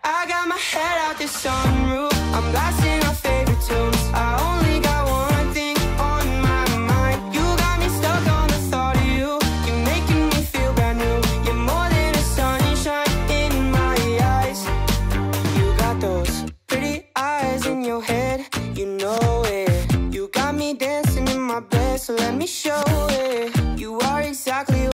I got my head out the sunroof, I'm blasting our favorite tunes. I only got one thing on my mind. You got me stuck on the thought of you. You're making me feel brand new. You're more than a sunshine in my eyes. You got those pretty eyes in your head, you know it. You got me dancing in my bed, so let me show it. You are exactly